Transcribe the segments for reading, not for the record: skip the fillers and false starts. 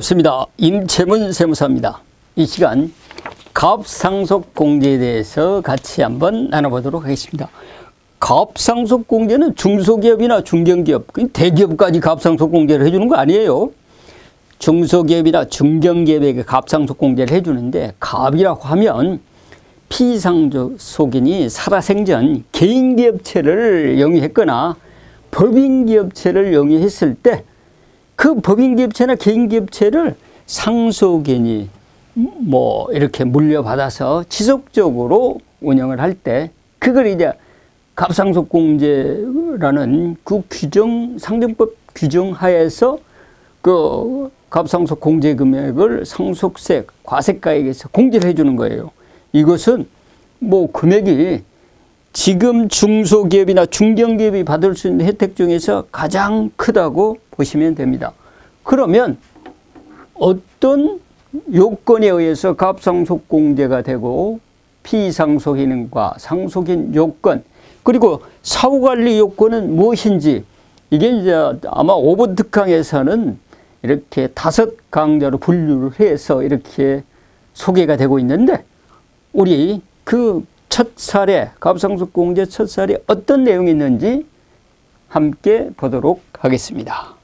반갑습니다. 임채문 세무사입니다. 이 시간 갑상속공제에 대해서 같이 한번 나눠보도록 하겠습니다. 갑상속공제는 중소기업이나 중견기업, 대기업까지 갑상속공제를 해주는 거 아니에요. 중소기업이나 중견기업에게 갑상속공제를 해주는데, 갑이라고 하면 피상속인이 살아생전 개인기업체를 영위했거나 법인기업체를 영위했을 때 그 법인기업체나 개인기업체를 상속인이 이렇게 물려받아서 지속적으로 운영을 할 때 그걸 이제 갑상속공제라는 그 규정, 상정법 규정 하에서 그 갑상속공제 금액을 상속세, 과세가액에서 공제를 해주는 거예요. 이것은 금액이 지금 중소기업이나 중견기업이 받을 수 있는 혜택 중에서 가장 크다고 보시면 됩니다. 그러면 어떤 요건에 의해서 갑상속공제가 되고 피상속인과 상속인 요건, 그리고 사후관리 요건은 무엇인지, 이게 이제 아마 5번 특강에서는 이렇게 5강자로 분류를 해서 이렇게 소개가 되고 있는데, 우리 그 첫 사례, 갑상속공제 첫 사례 어떤 내용이 있는지 함께 보도록 하겠습니다.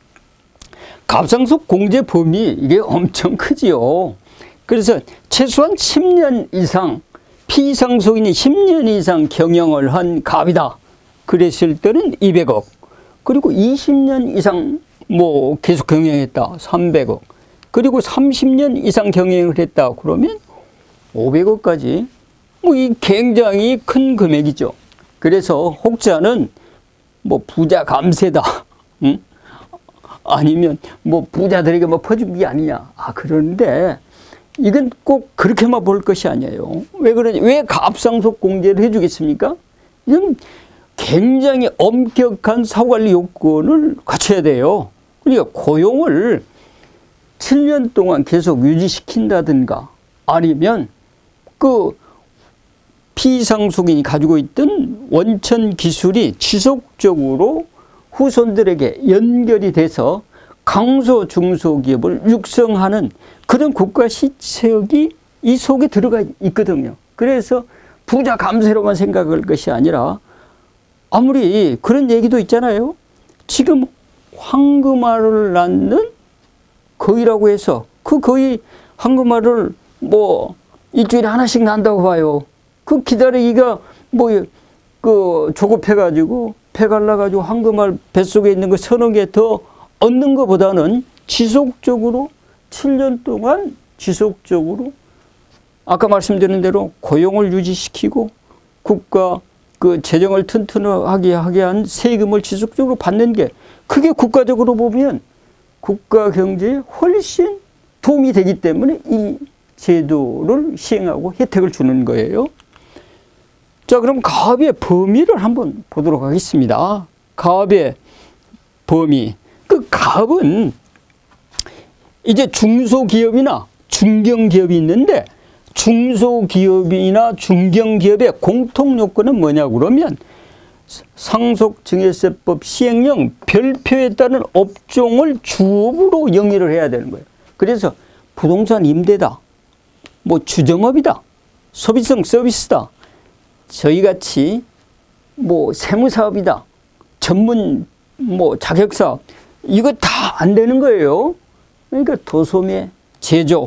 갑상속공제 범위 이게 엄청 크지요. 그래서 최소한 10년 이상, 피상속인이 10년 이상 경영을 한 갑이다 그랬을 때는 200억, 그리고 20년 이상 계속 경영했다 300억, 그리고 30년 이상 경영을 했다 그러면 500억까지 이 굉장히 큰 금액이죠. 그래서 혹자는 부자 감세다, 응? 아니면 부자들에게 퍼준 게 아니냐, 그런데 이건 꼭 그렇게만 볼 것이 아니에요. 왜 그러냐? 왜 갑상속공제를 해주겠습니까? 이건 굉장히 엄격한 사후관리 요건을 갖춰야 돼요. 그러니까 고용을 7년 동안 계속 유지시킨다든가, 아니면 그 피상속인이 가지고 있던 원천 기술이 지속적으로 후손들에게 연결이 돼서 강소 중소기업을 육성하는 그런 국가 시책이 이 속에 들어가 있거든요. 그래서 부자 감세로만 생각할 것이 아니라, 아무리 그런 얘기도 있잖아요. 지금 황금알을 낳는 거위라고 해서 그 거위 황금알을 일주일에 하나씩 낳는다고 봐요. 그 기다리기가 조급해가지고 배 갈라가지고 황금알 뱃속에 있는 거 서너 개 더 얻는 것보다는 지속적으로 7년 동안 지속적으로 아까 말씀드린 대로 고용을 유지시키고 국가 그 재정을 튼튼하게 하게 한 세금을 지속적으로 받는 게, 그게 국가적으로 보면 국가 경제에 훨씬 도움이 되기 때문에 이 제도를 시행하고 혜택을 주는 거예요. 자, 그럼 갑의 범위를 한번 보도록 하겠습니다. 갑의 범위. 그 갑은 이제 중소기업이나 중견기업이 있는데, 중소기업이나 중견기업의 공통요건은 뭐냐고 그러면 상속증여세법 시행령 별표에 따른 업종을 주업으로 영위를 해야 되는 거예요. 그래서 부동산 임대다, 주점업이다, 소비성 서비스다, 저희같이 세무사업이다, 전문 자격사업, 이거 다 안 되는 거예요. 그러니까 도소매, 제조,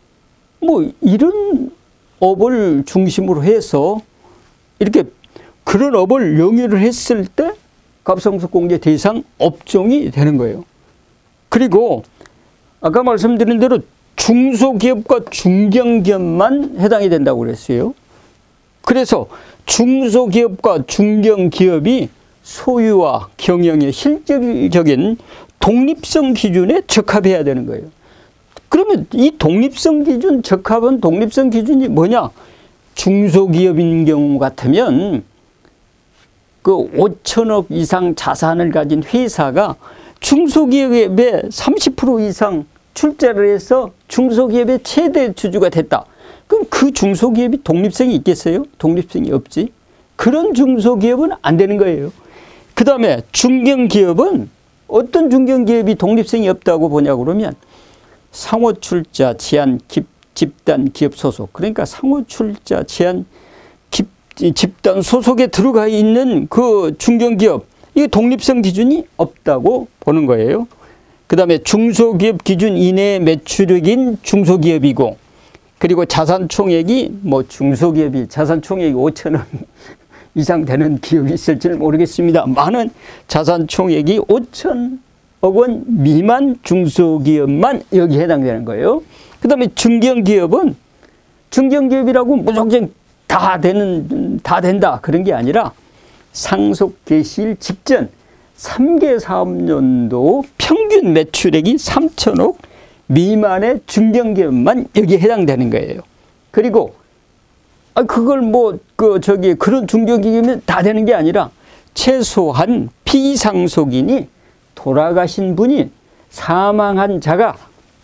이런 업을 중심으로 해서 이렇게 그런 업을 영위를 했을 때 갑상속공제 대상 업종이 되는 거예요. 그리고 아까 말씀드린 대로 중소기업과 중견기업만 해당이 된다고 그랬어요. 그래서 중소기업과 중견기업이 소유와 경영의 실질적인 독립성 기준에 적합해야 되는 거예요. 그러면 이 독립성 기준, 적합한 독립성 기준이 뭐냐? 중소기업인 경우 같으면 그 5천억 이상 자산을 가진 회사가 중소기업의 30% 이상 출자를 해서 중소기업의 최대 주주가 됐다. 그럼 그 중소기업이 독립성이 있겠어요? 독립성이 없지. 그런 중소기업은 안 되는 거예요. 그 다음에 중견기업은 어떤 중견기업이 독립성이 없다고 보냐고 그러면 상호출자 제한 집단 기업 소속, 그러니까 상호출자 제한 집단 소속에 들어가 있는 그 중견기업, 이게 독립성 기준이 없다고 보는 거예요. 그 다음에 중소기업 기준 이내의 매출액인 중소기업이고, 그리고 자산총액이 뭐 중소기업이 자산총액이 5천억 이상 되는 기업이 있을지는 모르겠습니다. 많은 자산총액이 5천억 원 미만 중소기업만 여기 해당되는 거예요. 그 다음에 중견기업은 중견기업이라고 무조건 다 된다 그런 게 아니라 상속 개시일 직전 3개 사업년도 평균 매출액이 3천억 미만의 중견기업만 여기에 해당되는 거예요. 그리고 그걸 그런 중견기업이면 다 되는 게 아니라 최소한 피상속인이 돌아가신 분이 사망한 자가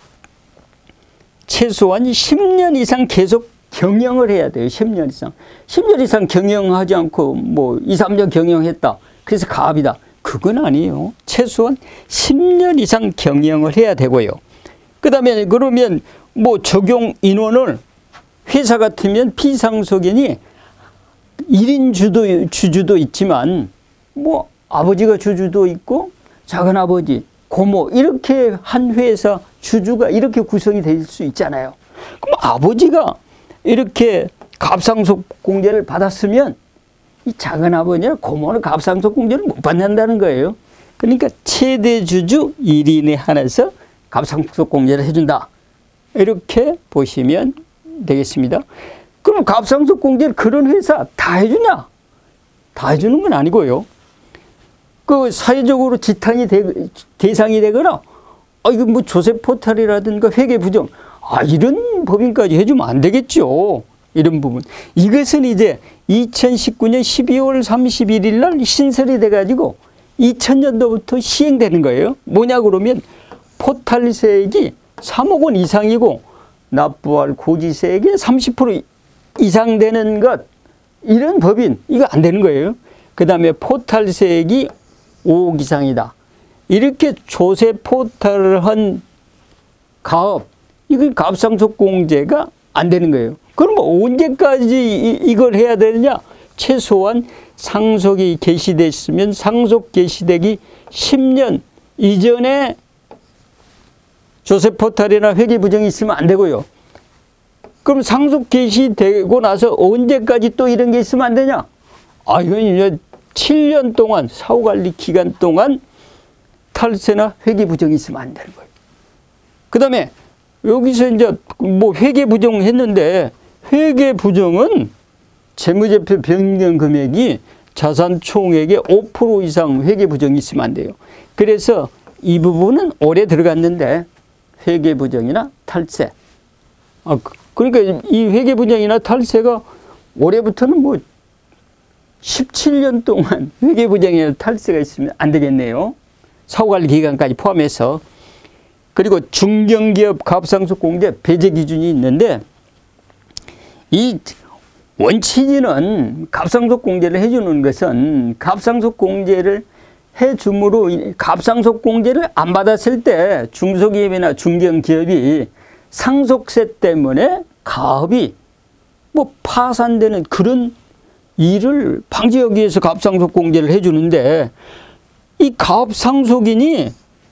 최소한 10년 이상 계속 경영을 해야 돼요. 10년 이상. 10년 이상 경영하지 않고 2, 3년 경영했다. 그래서 가압이다. 그건 아니에요. 최소한 10년 이상 경영을 해야 되고요. 그 다음에 그러면 적용 인원을 회사 같으면 피상속인이 1인 주주도 있지만 아버지가 주주도 있고 작은아버지, 고모 이렇게 한 회사 주주가 이렇게 구성이 될 수 있잖아요. 그럼 아버지가 이렇게 갑상속 공제를 받았으면 이 작은아버지나 고모는 갑상속 공제를 못 받는다는 거예요. 그러니까 최대 주주 1인에 한해서 갑상속 공제를 해준다. 이렇게 보시면 되겠습니다. 그럼 갑상속 공제를 그런 회사 다 해주냐? 다 해주는 건 아니고요. 그 사회적으로 지탄이 대상이 되거나 이거 조세 포탈이라든가 회계 부정 이런 법인까지 해주면 안 되겠죠. 이런 부분. 이것은 이제 2019년 12월 31일 날 신설이 돼가지고 2000년도부터 시행되는 거예요. 뭐냐 그러면 포탈세액이 3억 원 이상이고 납부할 고지세액이 30% 이상 되는 것, 이런 법인 이거 안 되는 거예요. 그 다음에 포탈세액이 5억 이상이다. 이렇게 조세 포탈을 한 가업, 이건 갑상속공제가 안 되는 거예요. 그럼 언제까지 이걸 해야 되느냐? 최소한 상속이 개시됐으면 상속 개시되기 10년 이전에 조세 포탈이나 회계 부정이 있으면 안 되고요. 그럼 상속 개시되고 나서 언제까지 또 이런 게 있으면 안 되냐? 이건 이제 7년 동안 사후관리 기간 동안 탈세나 회계 부정이 있으면 안 되는 거예요. 그 다음에 여기서 이제 회계 부정했는데 회계 부정은 재무제표 변경 금액이 자산 총액의 5% 이상 회계 부정이 있으면 안 돼요. 그래서 이 부분은 올해 들어갔는데 회계 부정이나 탈세. 그러니까 이 회계 부정이나 탈세가 올해부터는 17년 동안 회계 부정이나 탈세가 있으면 안 되겠네요. 사후관리 기간까지 포함해서. 그리고 중견기업 갑상속공제 배제 기준이 있는데 이 원칙은 갑상속공제를 해주는 것은 갑상속공제를 해줌으로 갑상속공제를 안 받았을 때 중소기업이나 중견기업이 상속세 때문에 가업이 파산되는 그런 일을 방지하기 위해서 갑상속공제를 해주는데 이 가업상속인이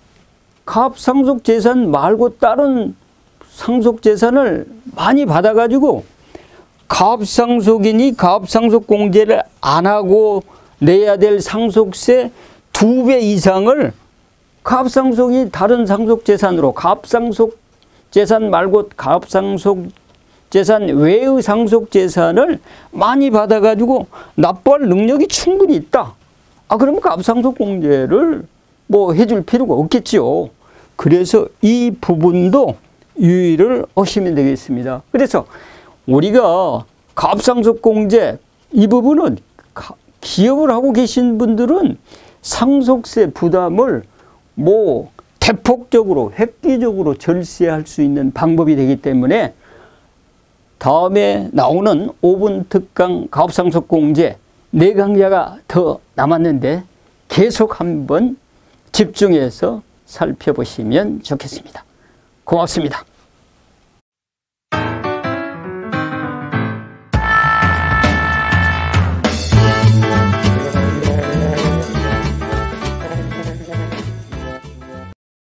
가업상속재산 말고 다른 상속재산을 많이 받아가지고 가업상속인이 가업상속공제를 안 하고 내야 될 상속세 2배 이상을 가업상속이 다른 상속재산으로 가업상속재산 말고 가업상속재산 외의 상속재산을 많이 받아가지고 납부할 능력이 충분히 있다. 그러면 가업상속공제를 해줄 필요가 없겠죠. 그래서 이 부분도 유의를 하시면 되겠습니다. 그래서 우리가 가업상속공제 이 부분은 기업을 하고 계신 분들은 상속세 부담을 대폭적으로 획기적으로 절세할 수 있는 방법이 되기 때문에 다음에 나오는 5분 특강 가업상속공제 4강좌가 더 남았는데 계속 한번 집중해서 살펴보시면 좋겠습니다. 고맙습니다.